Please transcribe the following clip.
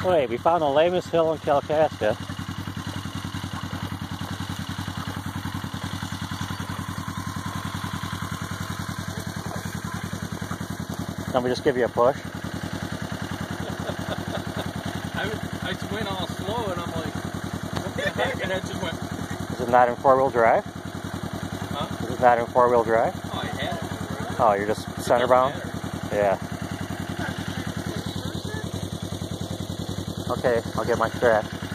Wait, we found the lamest hill in Kalkaska. Let me just give you a push. I just went all slow and I'm like, what the heck? And I just went. Is it not in four-wheel drive? Huh? Is it not in four-wheel drive? Oh, I had it already. Oh, you're just center bound? Yeah. Okay, I'll get my strap.